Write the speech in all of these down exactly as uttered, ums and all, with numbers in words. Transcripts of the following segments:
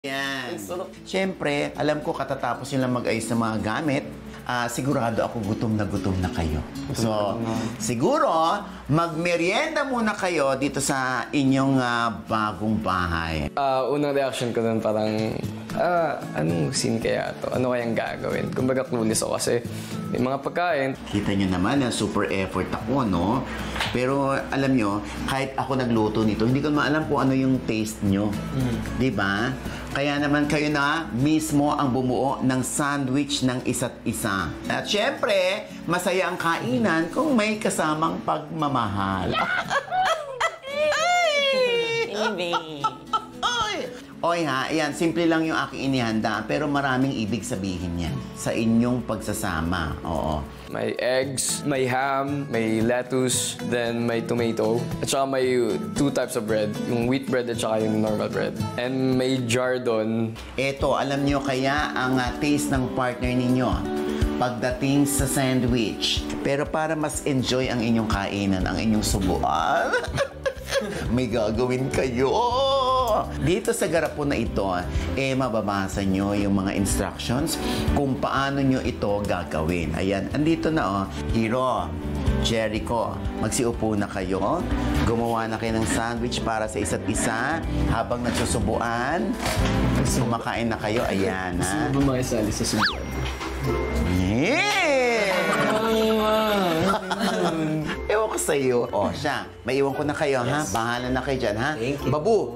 Yan. Siyempre, alam ko katatapos nilang mag-ayos ng mga gamit, uh, sigurado ako gutom na gutom na kayo. So, siguro, magmerienda muna kayo dito sa inyong uh, bagong bahay. Uh, unang reaction ko nun parang, ah, anong scene kaya to? Ano kayang gagawin? Kumbaga clueless ako kasi may mga pagkain. Kita nyo naman na super effort ako, no? Pero alam nyo, kahit ako nagluto nito, hindi ko maalam kung ano yung taste nyo. Mm. Diba? Kaya naman kayo na mismo ang bumuo ng sandwich ng isa't isa. At syempre, masaya ang kainan kung may kasamang pagmamahal. Oy ha, ayan, simple lang yung aking inihanda, pero maraming ibig sabihin yan sa inyong pagsasama. Oo. May eggs, may ham, may lettuce, then may tomato, at saka may two types of bread, yung wheat bread at saka yung normal bread. And may jar doon. Eto, alam nyo kaya ang uh, taste ng partner ninyo pagdating sa sandwich. Pero para mas enjoy ang inyong kainan, ang inyong subuan, may gagawin kayo. Dito sa garapon na ito, eh mababasa nyo yung mga instructions kung paano nyo ito gagawin. Ayan, andito na oh. Hero, Jericho, magsiupo na kayo. Gumawa na kayo ng sandwich para sa isa't isa habang nagsusubuan. Kumakain na kayo. Ayan, ha? Gusto mo makisali sa subuan? Yeah! Ewan ko sa'yo. O, siya. May iwan ko na kayo, yes. Ha? Bahala na kayo dyan, ha? Babu!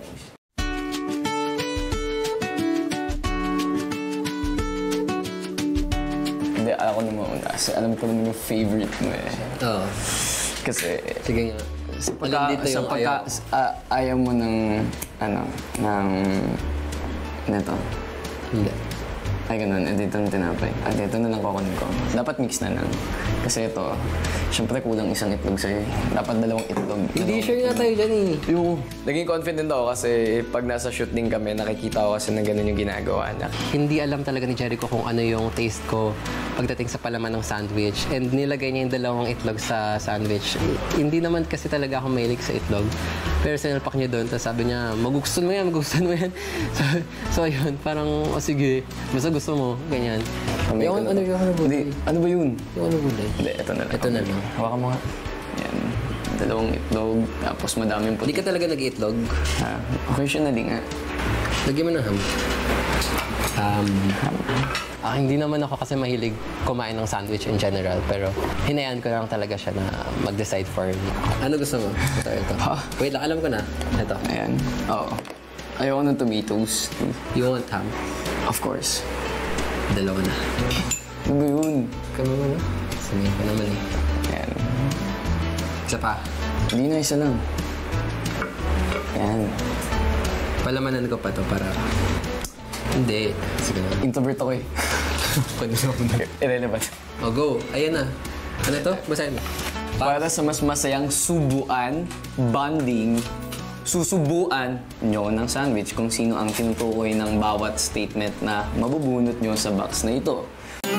Hindi, alam ko naman una. Kasi alam ko naman yung favorite mo eh. Oo. Kasi... Sige nga. Sa pagka... Sa pagka... Uh, ayaw mo ng... Ano... Ng... Neto. Hindi. Ay, ganun. Eh, dito na tinapay. At dito na lang kukunin ko. Dapat mix na lang. Kasi ito, syempre kulang isang itlog sa'yo. Dapat dalawang itlog. Hindi sure nga tayo dyan eh. Yung, naging confident ako kasi pag nasa shoot din kami, nakikita ko kasi na ganun yung ginagawa niya. Hindi alam talaga ni Jericho kung ano yung taste ko pagdating sa palaman ng sandwich. And nilagay niya yung dalawang itlog sa sandwich. Hindi naman kasi talaga ako mahilig sa itlog. Pero sinalpak niya doon, tapos sabi niya, magugustuhan mo yan, magugustuhan mo yan. So, so ayun, parang, o oh, sige, basta gusto mo, ganyan. Yung ano, ano yung ano ba? Ano ba yun? Yung ano ba? Hindi, ito na lang. Ito na lang. Hawakan mo nga. Yan. Dalawang itlog, tapos madaming puti. Hindi ka talaga nag-iitlog? Ha? Occasionally nga. Lagyan mo ng ham. Um, ham. Ah, hindi naman ako kasi mahilig kumain ng sandwich in general, pero hinayaan ko lang talaga siya na mag-decide for me. Ano gusto mo? Ito, ito. Ha? Wait lang, alam ko na. Ito. Ayan. Oo. Ayoko ng tomatoes. You want ham? Of course. Dalawa na. Ano ba yun? Kama mo na? Sabihin ko naman eh. Ayan. Isa pa? Hindi na, isa lang. Ayan. Palamanan ko pa to para... Hindi. Sige na. Introvert ako eh. Pwede na ako na. Irrelevant. Oh, go. Ayan na. Ano to? Basahin mo. Para sa mas masayang subuan, bonding, susubuan nyo ng sandwich kung sino ang tinutukoy ng bawat statement na mabubunot nyo sa box na ito.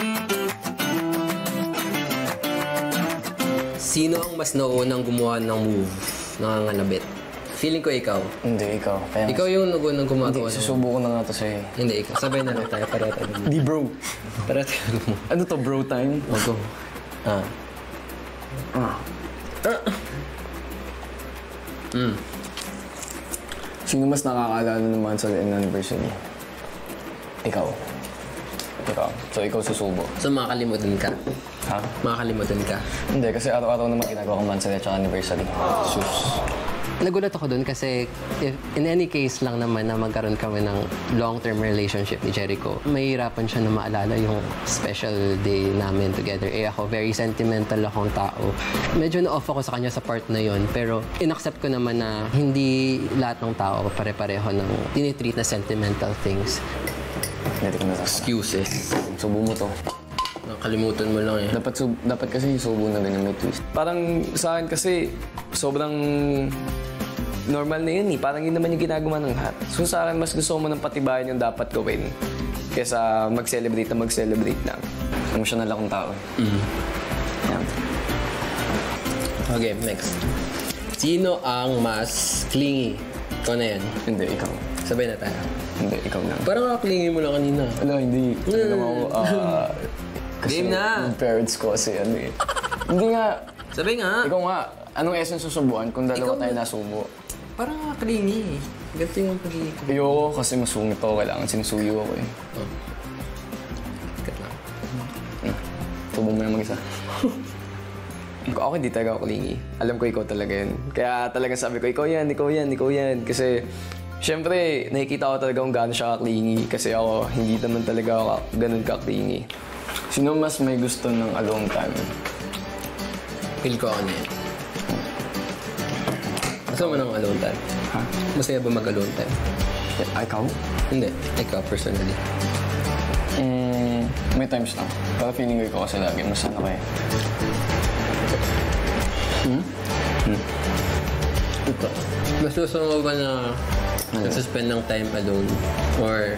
Sino ang mas naunang gumawa ng move? Nangangalabit. Feeling ko ikaw. Hindi, ikaw. Kaya ikaw yung naunang gumawa. Hindi, susubo ko na nga ito sa'yo. Hindi, ikaw. Sabay na lang tayo. Pareho tayo. Hindi, bro. Pareho tayo. Ano to, bro time? O, go. Ah. Ah. Ah. Mm. Sino mas nakakaalala naman sa anniversary? Ikaw. Ikaw. So, ikaw susubo. So, makakalimutan ka? Ha? Makakalimutan ka? Hindi, kasi araw-araw naman ginagawa kong monthsary at anniversary. Sus. Nagulat ako dun kasi if, in any case lang naman na magkaroon kami ng long-term relationship ni Jericho, mahihirapan siya na maalala yung special day namin together. Eh ako, very sentimental akong tao. Medyo na-off ako sa kanya sa part na yon, pero in-accept ko naman na hindi lahat ng tao pare-pareho ng tinitreat na sentimental things. Hindi ko na excuses. Subo mo to. Nakalimutan mo lang eh. Dapat, sub, dapat kasi yung subo na ganyan may twist. Parang sa akin kasi sobrang normal na yun eh. Parang yun naman yung ginagawa ng lahat. So sa akin, mas gusto mo ng patibayan yung dapat gawin kesa mag-celebrate na mag-celebrate lang. Emotional akong tao eh. Mm-hmm. Yan. Okay, next. Sino ang mas clingy? Ikaw na yan. Hindi, ikaw. Sabay na tayo. Hindi, ikaw lang. Parang kaklingi mo lang kanina. Wala, hindi. Hindi naman ako, ah... kasi Game na! yung parents ko kasi ano eh. Hindi nga. Sabi nga. Ikaw nga, anong essence susubuan kung dalawa Ikaw tayo nga. nasubo? Parang kaklingi eh. Ganito yung pagiging ko. Ayoko kasi masungit ako, kailangan sinusuyo ako eh. Oh. Kat lang. Subong mo na mag-isa. Ako hindi talaga ako clingy. Alam ko ikaw talaga yun. Kaya talaga sabi ko, ikaw yan, ikaw yan, ikaw yan. Kasi, syempre, nakikita ko talaga kung gaano siya ka-clingy. Kasi ako, hindi naman talaga ako ganun ka-clingy. Sino mas may gusto ng alone time? Feel ko ako na yan. Gusto mo ng alone time? Ha? Masaya ba mag-alone time? Ah, ikaw? Hindi. Ikaw, personally. Mm, may times lang. Pero feeling ko ikaw kasi lagi. Mas ano ka eh. Hmm? Hmm. Ito. Mas gusto mo ba na nagsuspend ng time alone? Or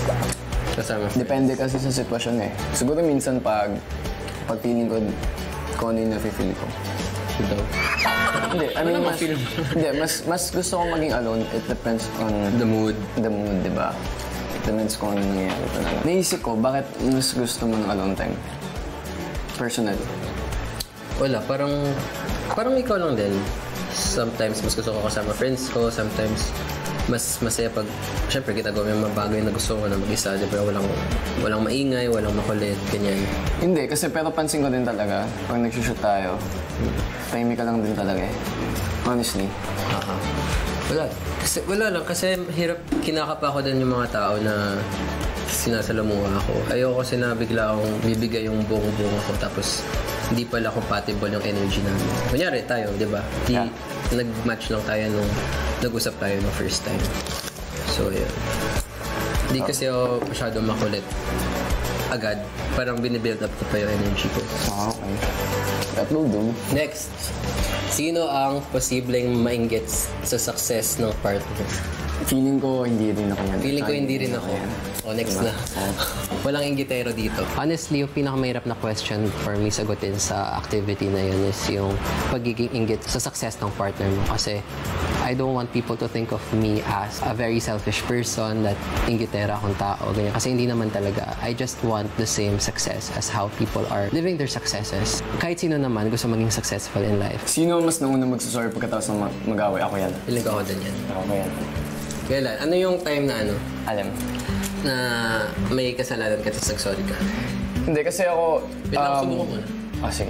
kasama friends? Depende kasi sa sitwasyon eh. Siguro minsan pag pag feeling ko kung ano yung nafe-feel ko. Ito. Hindi, I mean, Ano mas, ma-feel mo? hindi, mas, mas gusto ko maging alone. It depends on The mood. the mood, di ba? It depends kung ano nangyayari talaga. Naisip ko, bakit mas gusto mo ng alone time? Personal. Wala, parang parang ikaw lang din. Sometimes mas gusto ko kasama friends ko, sometimes mas masaya pag syempre ginagawa yung mga bagay na gusto ko na mag-isa, di ba? Walang walang maingay, walang makulit, ganyan. Hindi, kasi pero pansin ko din talaga, pag nagsushoot tayo, tahimik ka lang din talaga eh. Honestly. Aha. Wala. Kasi, wala lang. Kasi hirap, kinakapa ko din yung mga tao na sinasalamuha ako. Ayoko kasi na bigla akong bibigay yung buong-buong ako tapos hindi pala compatible yung energy namin. Kunyari tayo, di ba? Di, Yeah. Nag-match lang tayo nung nag-usap tayo nung first time. So, yun. Hindi kasi ako masyadong makulit agad. Parang binibuild up ko pa yung energy ko. Ah, okay. That will do. Next. Sino ang posibleng mainggit sa success ng partner? Feeling ko hindi rin ako yan. Feeling ko hindi rin ako. O, next na. Walang inggitero dito. Honestly, yung pinakamahirap na question for me sagutin sa activity na yun is yung pagiging inggit sa success ng partner mo. Kasi I don't want people to think of me as a very selfish person that inggitera akong tao. Ganyan. Kasi hindi naman talaga. I just want the same success as how people are living their successes. Kahit sino naman gusto maging successful in life. Sino mas nauna magsasorry pagkatapos ng mag- mag-away? Ako yan. Feeling ko ako din yan. Ako yan. Kailan? Ano yung time na ano? Alam. Na may kasalanan ka tapos nag-sorry ka? Hindi, kasi ako... Wait lang, subukan mo na. Ah, sige.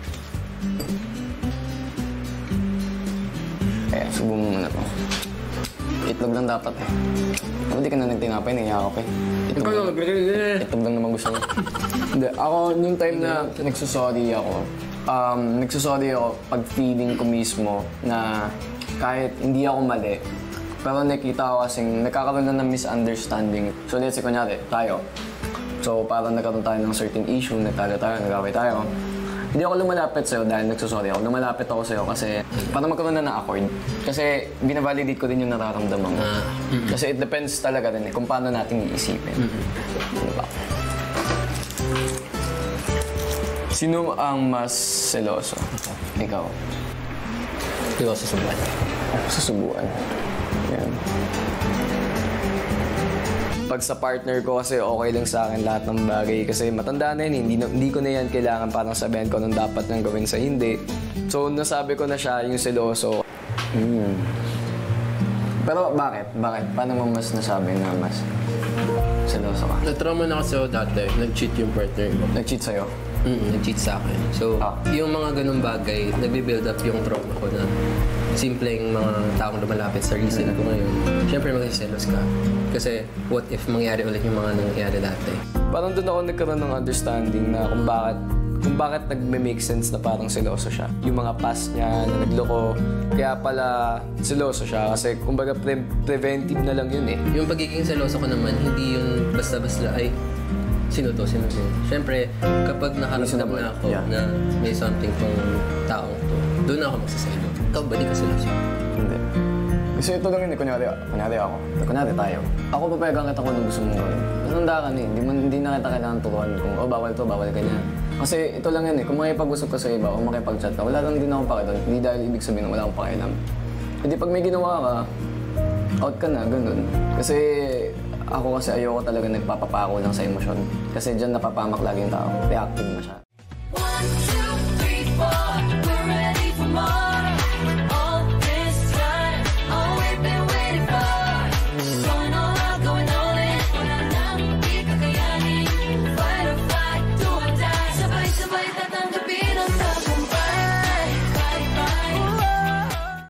Ayan, subukan mo muna to. Itlog lang dapat eh. Ako di ka na nagtinapay, naiyak ka eh. Itlog, lang, itlog lang naman gusto mo. Hindi, ako, nung time na nagsusorry ako, um, nagsusorry ako pag feeling ko mismo na kahit hindi ako mali, pero nakita ko kasing nagkakaroon na ng misunderstanding. So let's say, kunyari, tayo. So parang nagkaroon tayo ng certain issue, nagtalo tayo, nag-away tayo. Hindi ako lumalapit sa'yo dahil nagsusorry ako. Lumalapit ako sa'yo kasi parang magkaroon na ng accord. Kasi binavalidate ko din yung nararamdaman mo. Kasi it depends talaga rin eh, kung paano natin iisipin. Diba? Sino ang mas seloso? Ikaw. Ikaw susubukan. Ako susubuan. Yan. Pag sa partner ko kasi okay lang sa akin lahat ng bagay kasi matanda na yun, hindi, na, hindi ko na yan kailangan parang sabihin ko anong dapat nang gawin sa hindi. So nasabi ko na siya yung seloso. Hmm. Pero bakit? Bakit? Paano mo mas nasabi na mas seloso ka? Na-trauma na kasi ako dati. Nag-cheat yung partner ko. Nag-cheat sa'yo? Mm, nag-cheat sa akin. So, Ah. yung mga ganung bagay, nagbe-build up yung trauma ko na simpleng mga taong lumalapit sa reason ko ngayon. Siyempre, magsiselos ka. Kasi, what if mangyari ulit yung mga nangyari dati? Parang doon ako nagkaroon ng understanding na kung bakit kung bakit nagme-make sense na parang seloso siya. Yung mga past niya na nagloko, kaya pala seloso siya kasi kumbaga pre- preventive na lang yun eh. Yung pagiging seloso ko naman, hindi yun basta-basta, ay, sino to, sino to. Siyempre, kapag nakaramdam na ako Yeah. na may something tong taong to, doon ako magsaselo. Ikaw ba, di ka seloso? Hindi. Kasi ito lang yun eh, kunyari, kunyari ako, kunyari tayo. Ako papayagan kita kung ano gusto mong gawin. Matanda ka na eh, hindi, man- hindi na kita kailangan turuan kung, oh bawal to, bawal ganyan. Kasi ito lang yun eh, kung makipag-usap ka sa iba o makipag-chat ka, wala lang din akong pakialam. Hindi dahil ibig sabihin na wala akong pakialam. Hindi pag may ginawa ka, out ka na, ganun. Kasi Ako kasi ayoko talaga nagpapapako lang sa emosyon. Kasi dyan napapamak lagi yung tao. Reactive na siya.